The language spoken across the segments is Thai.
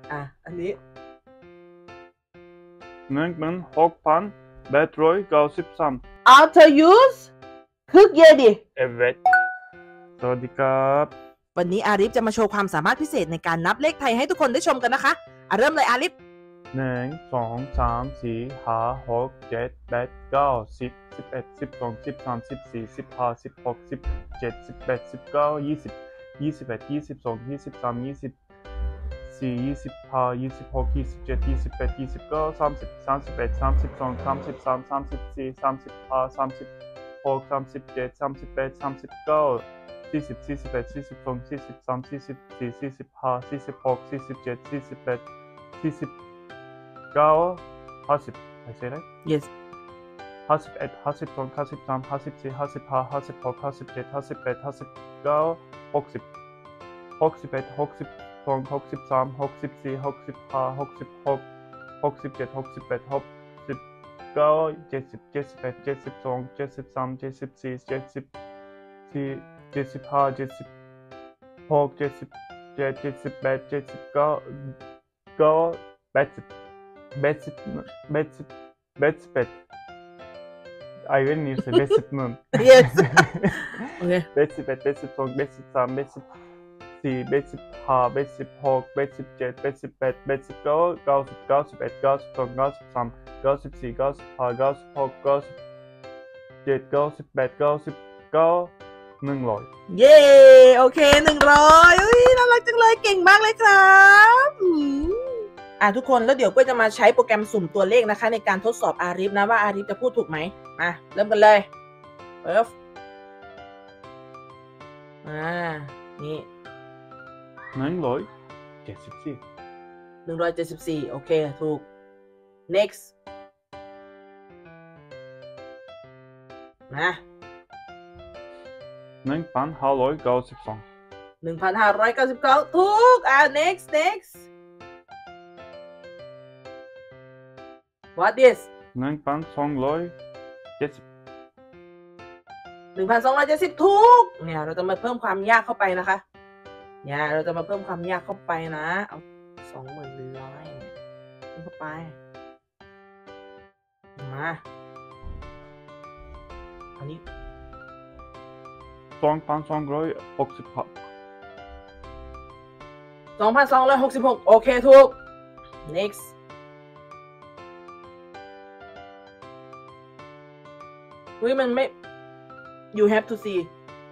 อันนี้ 16,893 After use คึกเยดิ Evet สวัสดีครับวันนี้อาริฟจะมาโชว์ความสามารถพิเศษในการนับเลขไทยให้ทุกคนได้ชมกันนะคะเริ่มเลยอาริฟ 1 2 3 4 5 6 7 8 9 10 11 12 13 14 15 16 17 18 19 20 21 22 23 24 25 26 27 28 29 30 31 32 33 34 35 36 37 38 39 40 41 42 43 44 45 46 47 48 49 50 I say right? Yes 51 52 53 54 55 56 57 58 59 60 61 62 63 64 65 66 67 68 69 70 71 72 73 74 75 76 77 78 79 80 I will need to basic moon. Yes. Okay. Basic 82 basic 3 basic 4 basic 5 basic 6 basic 7 basic 8 basic 9 90 91 92 93 94 95 96 97 98 99 100 เย้โอเค100อุ้ยน่ารักจังเลยเก่งมากเลยครับทุกคนแล้วเดี๋ยวก็จะมาใช้โปรแกรมสุ่มตัวเลขนะคะในการทดสอบอาริฟนะว่าอาริฟจะพูดถูกไหมมาเริ่มกันเลยเปิดนี่174โอเคถูก next มา1599ถูกnext what is 1270ถูกเนี่ยเราจะมาเพิ่มความยากเข้าไปนะคะเนี่ยเราจะมาเพิ่มความยากเข้าไปนะเอา20,100เข้าไปมาอันนี้2,266โอเคถูก nextมันไม่ you have to see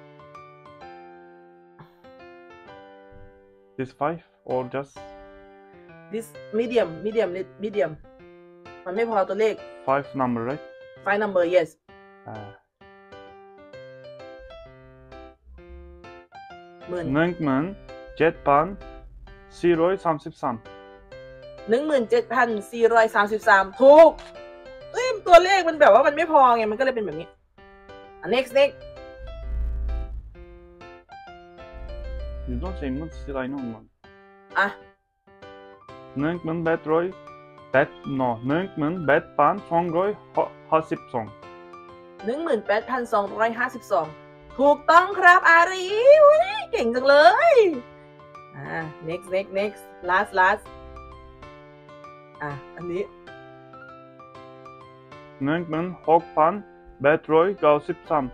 this 5 or just this medium มันไม่พอตัวเลข 5 number right 5 number yes 17,433ถูกตัวเลขมันแบบว่ามันไม่พอไงมันก็เลยเป็นแบบนี้next you don't say much still I know man 18,252ถูกต้องครับอารีเก่งจังเลยnext last อันนี้ 16,893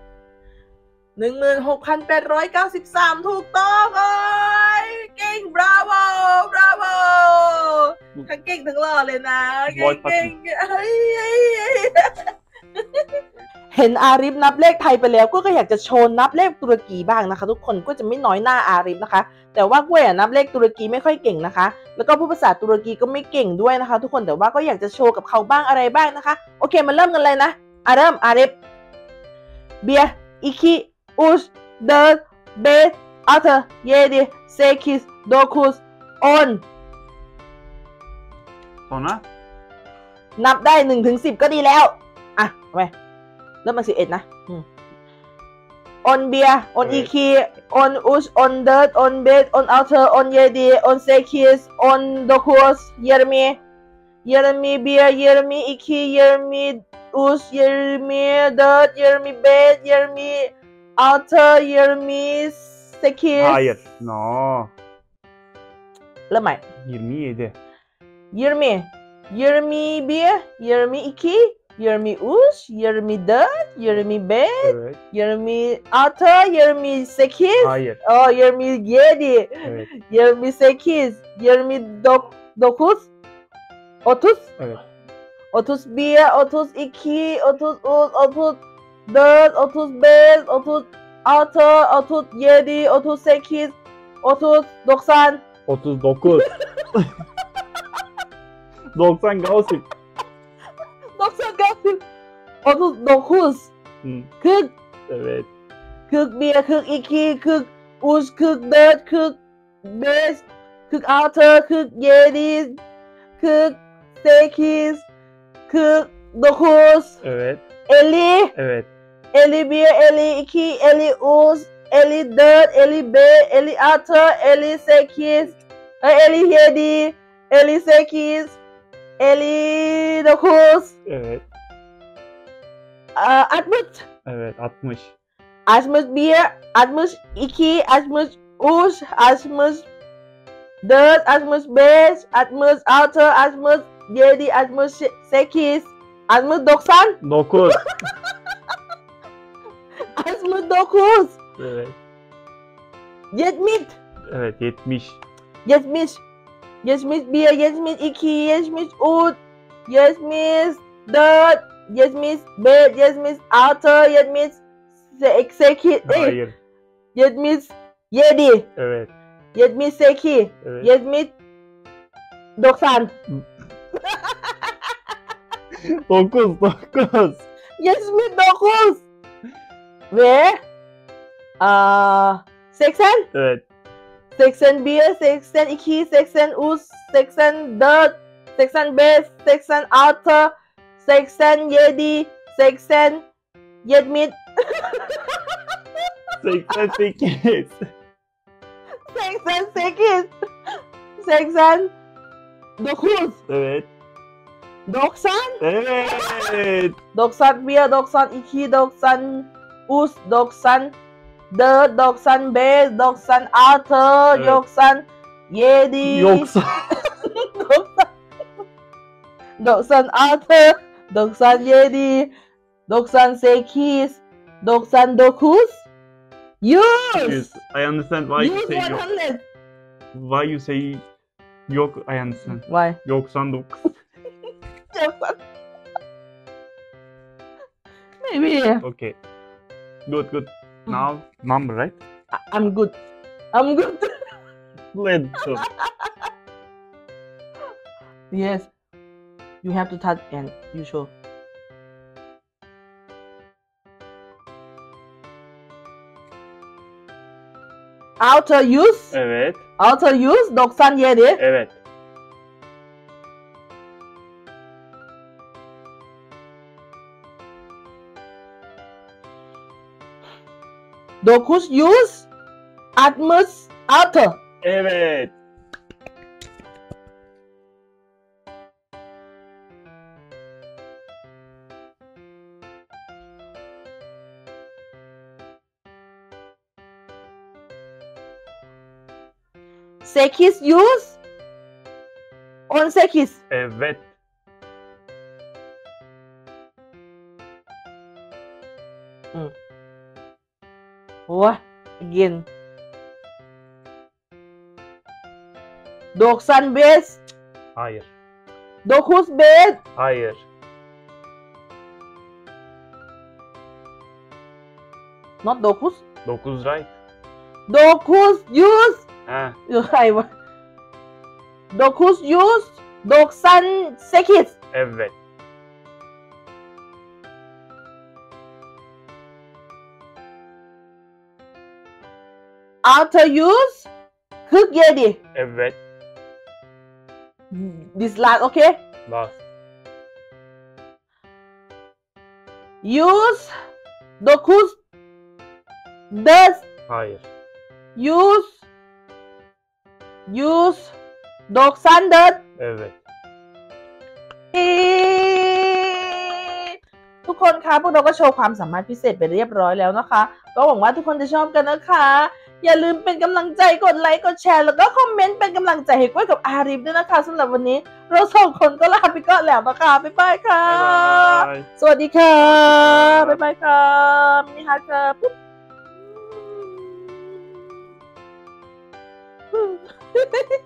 16,893ถูกต้องเก่ง bravo ทั้งเก่งทั้งหล่อเลยนะเก่งเห็นอาริฟนับเลขไทยไปแล้วก็อยากจะโชว์นับเลขตุรกีบ้างนะคะทุกคนก็จะไม่น้อยหน้าอาริฟนะคะแต่ว่ากุ้ยนับเลขตุรกีไม่ค่อยเก่งนะคะแล้วก็พูดภาษาตุรกีก็ไม่เก่งด้วยนะคะทุกคนแต่ว่าก็อยากจะโชว์กับเขาบ้างอะไรบ้างนะคะโอเคมาเริ่มกันเลยนะเริ่มอาริฟ1 2 3 4 5 6 7 8 9 10 sonra นับได้1 ถึง 10ก็ดีแล้วไปเริ่มมา11นะon beer on iki on us on dirt on bed on altar on yedi on sekis on dokuz 20 beer 20 iki 20 us 20 dirt 20 bed 20 altar 20 sekis hayır no เริ่มใหม่ 27 20 22 22 23 24 25 evet 26 28 hayır 27 evet 28 29 30 evet 31 32 33 34 35 36 37 38 30 90 39 90 90 90 39 Hı, 40 evet 41 42 43 44 45 46 47 48 49 evet 50 evet 51 52 53 54 55 56 58 57 58 59 evet 60 evet 60 61 62 63 64 65 66 67 68 90 9 69 evet 70 evet 70 71 72 73 74 75 76 78 hayır 77 evet 78 evet 70 90 9 9 79 ve 80 evet 81 82 83 84 85 86 87 80 70 88 88 89 evet 90 evet 91 92 93 94 95 96 Evet. 97 yoksa 96 97 98 99 100 I understand why you 100 say yok 100 why you say yok I understand Why? 99 Maybe okay good good now number right I'm good. I'm good. let's go Yes. You have to touch and you show. Outer use. evet Outer use 97. evet 9 use. Atmos outer. evet 8 use. 18. evet What? Again. 95. hayır 95. hayır Not 9. 9 right 9 use. ha Hayır. 9 use. 98. evet Outer use 47. evet This last, okay? last Use 9 10. hayır Use 94. evet ทุกคนคะพวกเราก็โชว์ความสามารถพิเศษไปเรียบร้อยแล้วนะคะก็หวังว่าทุกคนจะชอบกันนะคะอย่าลืมเป็นกำลังใจกดไลค์กดแชร์แล้วก็คอมเมนต์เป็นกำลังใจให้กล้วยกับอาริฟด้วยนะคะสำหรับวันนี้เราสองคนก็ลาไปก่อนแล้วนะคะบ๊ายบายค่ะบ๊ายบายสวัสดีค่ะบ๊ายบายค่ะมินิฮาร์ทค่ะปุ๊บ